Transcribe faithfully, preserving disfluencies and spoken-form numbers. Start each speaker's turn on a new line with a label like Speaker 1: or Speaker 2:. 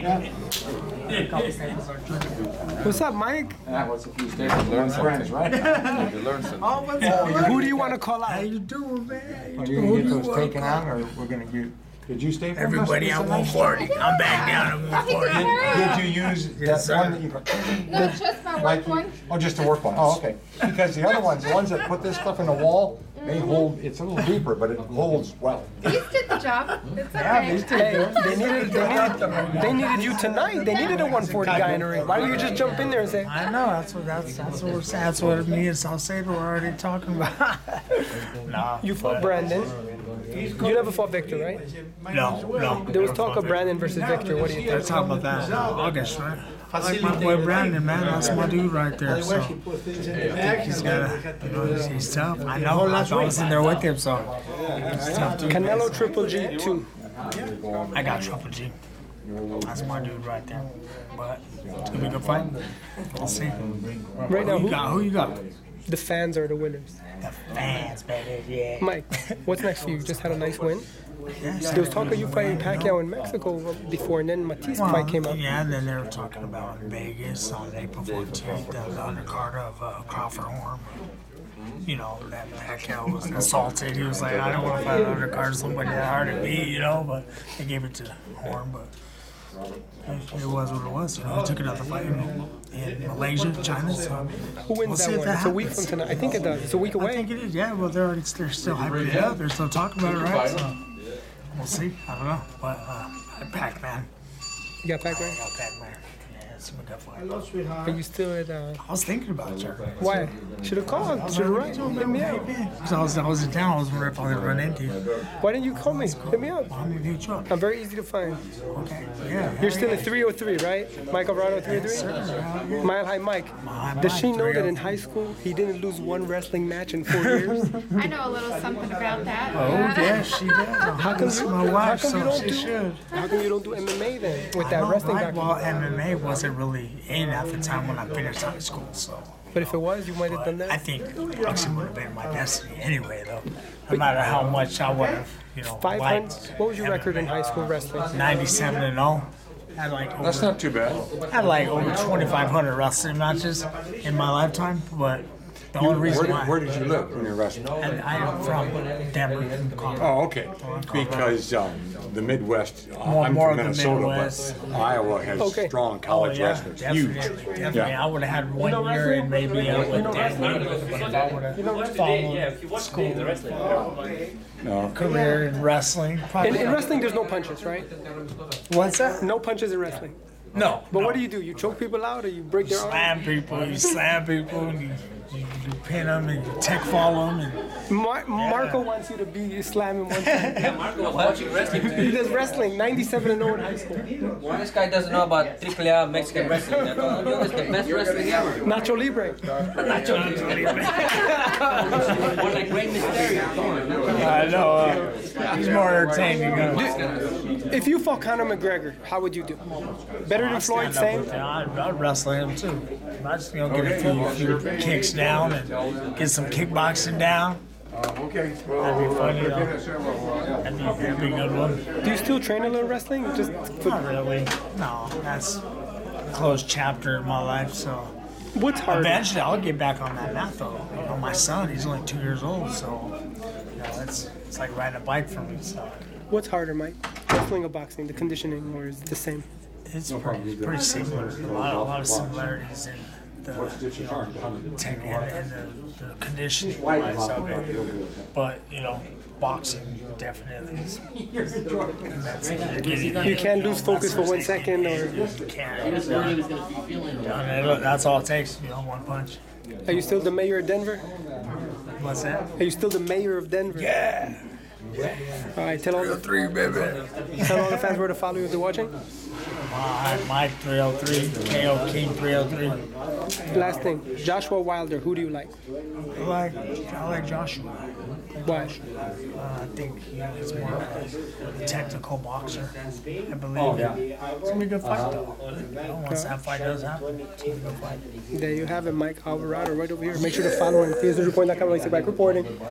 Speaker 1: What's up, Mike?
Speaker 2: Yeah, what's a few staples? Learn some friends, right? You learn some.
Speaker 1: Oh, what's up? Who do you want to call out?
Speaker 3: How you doing, man?
Speaker 2: Are you gonna get those taken out, or we're gonna get? Did you staple?
Speaker 3: Everybody at one forty. I'm back down at one forty.
Speaker 2: Did you use
Speaker 3: Yes,
Speaker 2: that one
Speaker 3: sir.
Speaker 2: that you got?
Speaker 4: No, just my
Speaker 2: Like,
Speaker 4: work one.
Speaker 2: oh, just the work one. Oh, okay. Because the other ones, the ones that put this stuff in the wall, they hold. It's a little deeper, but it holds well.
Speaker 4: These did the job. It's okay.
Speaker 1: Hey, they needed, they, needed, they needed you tonight. They needed a one forty guy in the ring. Why don't you just jump in there and say,
Speaker 3: I know, that's what that's that's what we're saying. That's what me and Salcedo were already talking about. Nah.
Speaker 1: you fought Brandon? You never fought Victor, right?
Speaker 3: No, no.
Speaker 1: There was talk of Brandon versus Victor. What do you
Speaker 3: They're
Speaker 1: think?
Speaker 3: talking about that in August, right? I like my boy Brandon, man. That's my dude right there. So he's got, you know, he's, he's tough. I know. I was in there with him, so he's tough too.
Speaker 1: Canelo Triple G two.
Speaker 3: I got Triple G. That's my dude right there. But it's gonna be a good fight. We'll see.
Speaker 1: Right now,
Speaker 3: Who you
Speaker 1: who,
Speaker 3: got? Who you got?
Speaker 1: the fans are the winners.
Speaker 3: The fans, baby. Yeah.
Speaker 1: Mike, what's next for you? You just had a nice win.
Speaker 3: Yes.
Speaker 1: There was talk of you fighting Pacquiao in Mexico before, and then Matisse
Speaker 3: Well,
Speaker 1: fight came up.
Speaker 3: yeah, and then they were talking about in Vegas on April fourteenth, the undercard of uh, Crawford Horn. You know, that Pacquiao was assaulted. He was like, I don't want to fight an undercard of somebody that hard to beat, you know, but they gave it to Horn, but it, it was what it was. You know, he took another fight in, in Malaysia, China, so
Speaker 1: Who wins
Speaker 3: we'll see
Speaker 1: that
Speaker 3: if
Speaker 1: one?
Speaker 3: that
Speaker 1: It's a week
Speaker 3: happens.
Speaker 1: from tonight. I think it does. It's a week
Speaker 3: I
Speaker 1: away.
Speaker 3: think it is, yeah, well, they're, already, they're still hyping it up. They're still talking about it, right? So we'll see. I don't know, but uh, Pac-Man.
Speaker 1: You got Pac-Man?
Speaker 3: I got Pac-Man. Yeah, it's a good fight.
Speaker 1: Are you still at, uh,
Speaker 3: I was thinking about you.
Speaker 1: why? Should have called. Should have run. Hit me up.
Speaker 3: Because I was, I was in town. I was wondering if I was run into you.
Speaker 1: Why didn't you call me? Hit me up.
Speaker 3: I'm going to hit you up.
Speaker 1: I'm very easy to find.
Speaker 3: Okay. Yeah.
Speaker 1: You're still at three oh three, right? Mike Alvarado three oh three? Mile High Mike. Does she know that in high school he didn't lose one wrestling match in four years?
Speaker 4: I know a little something about that.
Speaker 3: Oh, yeah, she did.
Speaker 1: How come you,
Speaker 3: my
Speaker 1: how
Speaker 3: wife,
Speaker 1: come you
Speaker 3: so
Speaker 1: don't
Speaker 3: she
Speaker 1: do?
Speaker 3: should.
Speaker 1: How come you don't do M M A then with
Speaker 3: I
Speaker 1: that
Speaker 3: know,
Speaker 1: wrestling
Speaker 3: right?
Speaker 1: background?
Speaker 3: Well, M M A wasn't really in at the time when I finished high school, so.
Speaker 1: But if it was, you might have done
Speaker 3: But I
Speaker 1: that.
Speaker 3: think boxing would have been my destiny anyway, though. No matter how much I would have, you know,
Speaker 1: Five hundred.
Speaker 3: liked
Speaker 1: What was your record in high school wrestling?
Speaker 3: ninety-seven and oh. Had like over,
Speaker 2: That's not too bad.
Speaker 3: had like over twenty-five hundred wrestling matches in my lifetime, but the only reason
Speaker 2: Where did,
Speaker 3: why
Speaker 2: where did you live when you were wrestling?
Speaker 3: and I am from Denver, Colorado.
Speaker 2: Oh, okay. Because um, the Midwest, uh,
Speaker 3: More-
Speaker 2: I'm
Speaker 3: more
Speaker 2: from
Speaker 3: of the
Speaker 2: Minnesota,
Speaker 3: Midwest.
Speaker 2: but Iowa has
Speaker 1: Okay.
Speaker 2: strong
Speaker 3: Oh,
Speaker 2: college
Speaker 3: yeah,
Speaker 2: wrestlers.
Speaker 3: definitely,
Speaker 2: Huge.
Speaker 3: definitely.
Speaker 2: Yeah.
Speaker 3: I would have had one year and maybe I would have Denver, but if I would have followed school,
Speaker 2: No.
Speaker 3: career in wrestling, probably.
Speaker 1: In, in wrestling, there's no punches, right?
Speaker 3: What's that?
Speaker 1: No punches in wrestling.
Speaker 3: No.
Speaker 1: But
Speaker 3: no.
Speaker 1: what do you do? You choke people out, or you break their arm?
Speaker 3: Slam people, you slam people, and you, you, you pin them, and you tech follow them, and
Speaker 1: Mar- Marco wants you to be slamming one time.
Speaker 5: Yeah, Marco was watching wrestling
Speaker 1: He
Speaker 5: today.
Speaker 1: does wrestling, ninety-seven and oh in high school.
Speaker 5: Well, this guy doesn't know about triple A Mexican wrestling. That Antonio is the best wrestling ever.
Speaker 1: Nacho Libre.
Speaker 5: Or like Rey Mysterio. Come on, no.
Speaker 3: I know uh, he's more entertaining. Uh,
Speaker 1: If you fought Conor McGregor, how would you do? Better than Floyd, same?
Speaker 3: I'd, I'd wrestle him too. I just you know get a few, few kicks down and get some kickboxing down.
Speaker 2: Okay.
Speaker 3: That'd be fun, you know. That'd be, that'd be a good one.
Speaker 1: Do you still train a little wrestling? Just for,
Speaker 3: Not really. No, that's a closed chapter in my life. So
Speaker 1: what's harder?
Speaker 3: eventually I'll get back on that mat though. You know, my son, he's only two years old, so you know, it's it's like riding a bike for me. So
Speaker 1: What's harder, Mike? Wrestling or boxing? The conditioning, or is it the same?
Speaker 3: it's pretty, pretty similar. A lot, a lot of similarities in the you know, tech and, and the, the conditioning wise of it. But you know, boxing definitely is. That's it.
Speaker 1: You can't lose focus for one second, or
Speaker 3: You can't. It's done. Done. That's all it takes. You know, one punch.
Speaker 1: are you still the mayor of Denver?
Speaker 3: What's that?
Speaker 1: Are you still the mayor of Denver?
Speaker 3: Yeah.
Speaker 1: All right, tell all the,
Speaker 3: Three, baby.
Speaker 1: tell all the fans where to follow you if they're watching.
Speaker 3: Uh, Mike three oh three, K O King three oh three.
Speaker 1: Last thing, Joshua Wilder, who do you like?
Speaker 3: I like, I like Joshua.
Speaker 1: Why?
Speaker 3: Uh, I think you know, he's more of a technical boxer. I believe it's gonna be a good fight though. You know, once that fight does happen, it's gonna be a good fight.
Speaker 1: There you have it, Mike Alvarado, right over here. Make sure to follow him. P S news report dot com, Elie Seckbach reporting.